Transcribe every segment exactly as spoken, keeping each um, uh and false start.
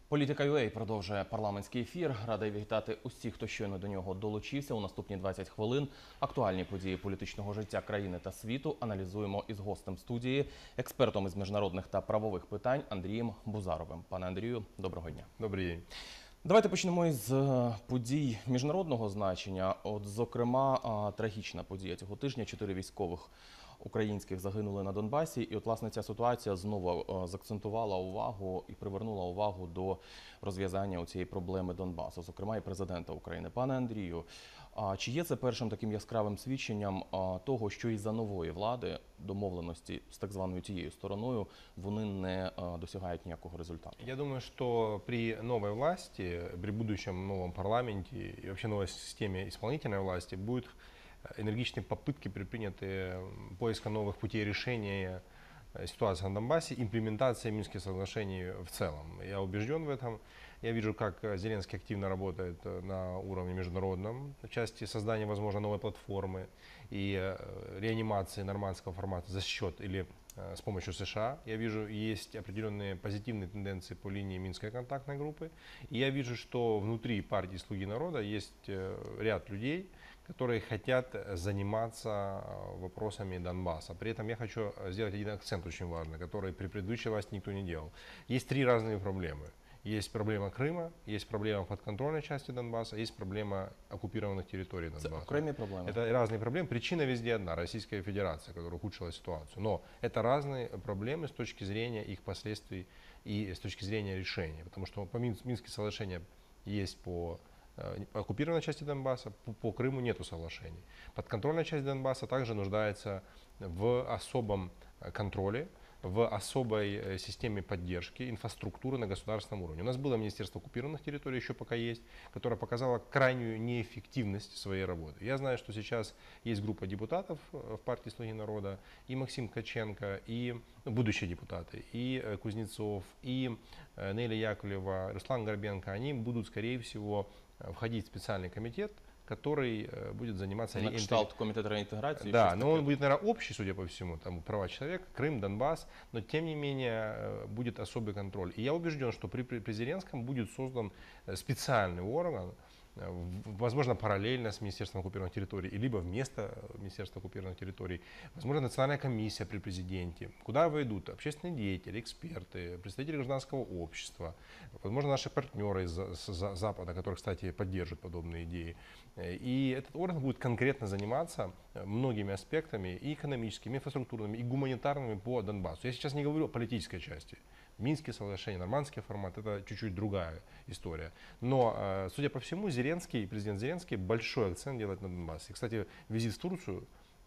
Політика.ua продовжує парламентський ефір. Радий вітати усіх, хто щойно до нього долучився. У наступні двадцять хвилин актуальні події політичного життя країни та світу аналізуємо із гостем студії, експертом із міжнародних та правових питань Андрієм Бузаровим. Пане Андрію, доброго дня. Добрий день. Давайте почнемо із подій міжнародного значення. От, зокрема, трагічна подія цього тижня. Чотири військових українських загинули на Донбасі. І от, власне, ця ситуація знову закцентувала увагу і привернула увагу до розв'язання цієї проблеми Донбасу, зокрема і президента України. Пане Андрію, чи є це першим таким яскравим свідченням того, що із-за нової влади домовленості з так званою тією стороною вони не досягають ніякого результату? Я думаю, что при новой власти, при будущем новом парламенте и вообще новой системе исполнительной власти будут энергичные попытки предприняты поиска новых путей решения ситуации на Донбассе, имплементация Минских соглашений в целом. Я убежден в этом. Я вижу, как Зеленский активно работает на уровне международном, в части создания, возможно, новой платформы и реанимации нормандского формата за счет или с помощью США. Я вижу, есть определенные позитивные тенденции по линии Минской контактной группы. И я вижу, что внутри партии «Слуги народа» есть ряд людей, которые хотят заниматься вопросами Донбасса. При этом я хочу сделать один акцент очень важный, который при предыдущей власти никто не делал. Есть три разные проблемы. Есть проблема Крыма, есть проблема подконтрольной части Донбасса, есть проблема оккупированных территорий Донбасса. Это окремые проблемы. Это разные проблемы. Причина везде одна – Российская Федерация, которая ухудшила ситуацию. Но это разные проблемы с точки зрения их последствий и с точки зрения решения. Потому что по Минские соглашения есть по оккупированной части Донбасса, по, по Крыму нету соглашений. Подконтрольная часть Донбасса также нуждается в особом контроле, в особой системе поддержки инфраструктуры на государственном уровне. У нас было Министерство оккупированных территорий, еще пока есть, которое показало крайнюю неэффективность своей работы. Я знаю, что сейчас есть группа депутатов в партии «Слуги народа», и Максим Ткаченко, и будущие депутаты, и Кузнецов, и Неля Яковлева, Руслан Горбенко, они будут, скорее всего, входить в специальный комитет, который будет заниматься... На кшталт комитета реинтеграции? Да, но он будет, наверное, общий, судя по всему, там права человека, Крым, Донбасс, но тем не менее будет особый контроль. И я убежден, что при, при Зеленском будет создан специальный орган, возможно, параллельно с Министерством оккупированных территорий, либо вместо Министерства оккупированных территорий, возможно, национальная комиссия при президенте, куда войдут общественные деятели, эксперты, представители гражданского общества, возможно, наши партнеры из Запада, которые, кстати, поддерживают подобные идеи. И этот орган будет конкретно заниматься многими аспектами, и экономическими, и инфраструктурными, и гуманитарными по Донбассу. Я сейчас не говорю о политической части. Минские соглашения, нормандский формат – это чуть-чуть другая история. Но, судя по всему, Зеленский, президент Зеленский большой акцент делает на Донбассе. И, кстати, визит в Турцию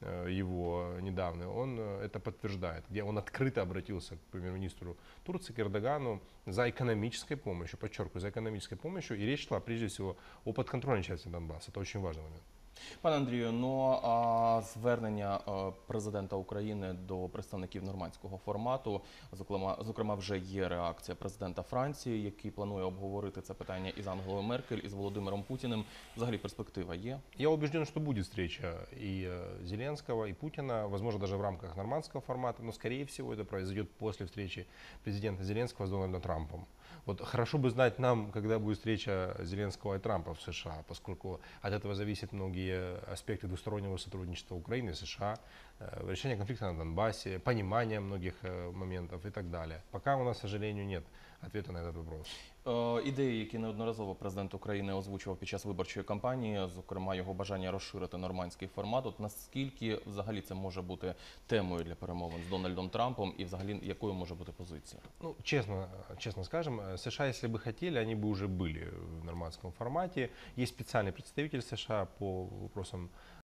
его недавний, он это подтверждает, где он открыто обратился к премьер-министру Турции, к Эрдогану, за экономической помощью, подчеркиваю, за экономической помощью. И речь шла прежде всего о подконтрольной части Донбасса. Это очень важный момент. Пане Андрію, ну а звернення президента України до представників нормандського формату, зокрема, зокрема вже є реакція президента Франції, який планує обговорити це питання із Ангелою Меркель, із Володимиром Путіним. Взагалі перспектива є? Я убежден, что будет встреча и Зеленского, и Путина, возможно, даже в рамках нормандского формата, но, скорее всего, это произойдет после встречи президента Зеленского с Дональдом Трампом. Вот хорошо бы знать нам, когда будет встреча Зеленского и Трампа в США, поскольку от этого зависят многие аспекты двустороннего сотрудничества Украины и США, решение конфликта на Донбассе, понимание многих моментов и так далее. Пока у нас, к сожалению, нет ответа на этот вопрос. Ідеї, які неодноразово президент України озвучував під час виборчої кампанії, зокрема його бажання розширити нормандський формат, от наскільки взагалі це може бути темою для перемовин з Дональдом Трампом и взагалі якою може бути позиція? Ну, честно, честно скажем, США, если бы хотели, они бы уже были в нормандском формате. Есть специальный представитель США по вопросам